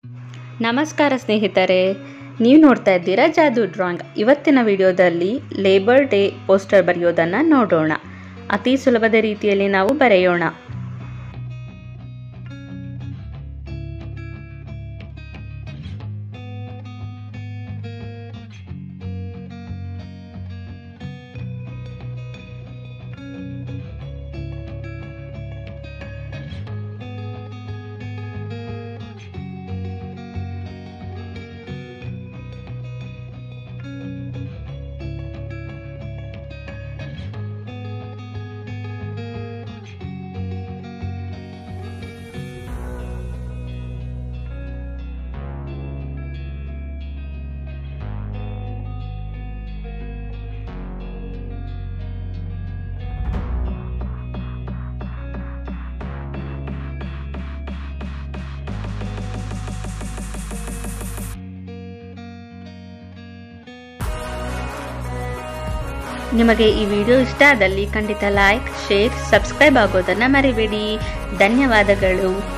ನಮಸ್ಕಾರ ಸ್ನೇಹಿತರೆ, ನೀವು ನೋಡ್ತಾ ಇದ್ದೀರಾ ಜಾದು ಡ್ರಾಯಿಂಗ್. ಇವತ್ತಿನ ವಿಡಿಯೋದಲ್ಲಿ ಲೇಬರ್ ಡೇ ಪೋಸ್ಟರ್ ಬರೆಯೋದನ್ನು ನೋಡೋಣ. ಅತಿ ಸುಲಭದ ರೀತಿಯಲ್ಲಿ ನಾವು ಬರೆಯೋಣ. ನಿಮಗೆ ಈ ವಿಡಿಯೋ ಇಷ್ಟ ಆದಲ್ಲಿ ಖಂಡಿತ ಲೈಕ್, ಶೇರ್, ಸಬ್ಸ್ಕ್ರೈಬ್ ಆಗೋದನ್ನು ಮರಿಬೇಡಿ. ಧನ್ಯವಾದಗಳು.